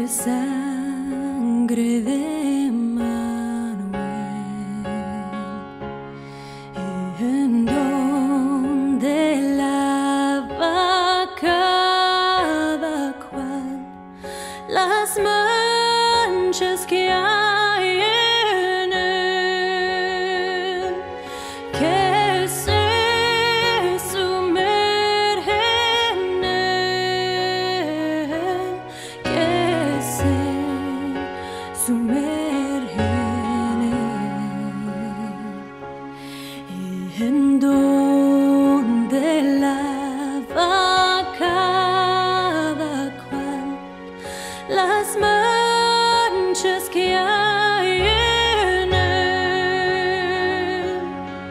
sangre de Manuel, en donde lava cada cual las manchas que hay en él, que se sumerge en él, que se sumerge en él, en donde lava cada cual las manchas que hay en él.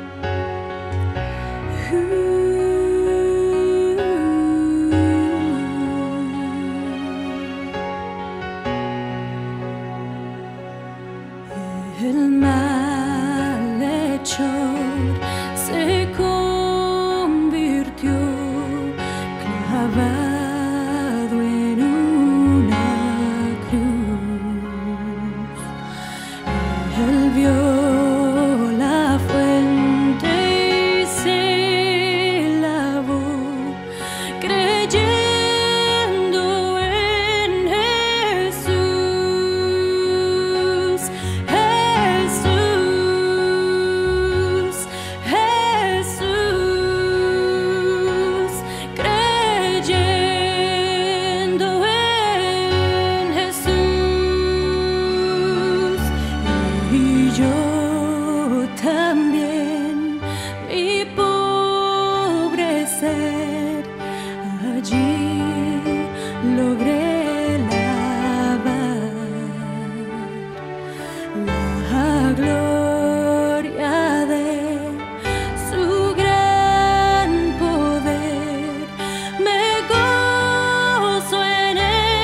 El malhechor se convirtió clavado en una cruz. Él vio la fuente y se lavó, creyendo en Jesús. Jesús, Jesús, creyendo en Jesús. Y yo también, mi pobre ser, allí logré lavar la gloria de su gran poder. Me gozo en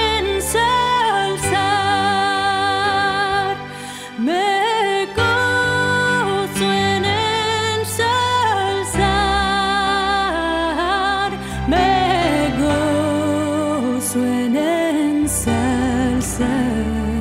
ensalzar, me gozo en ensalzar, me gozo en ensalzar.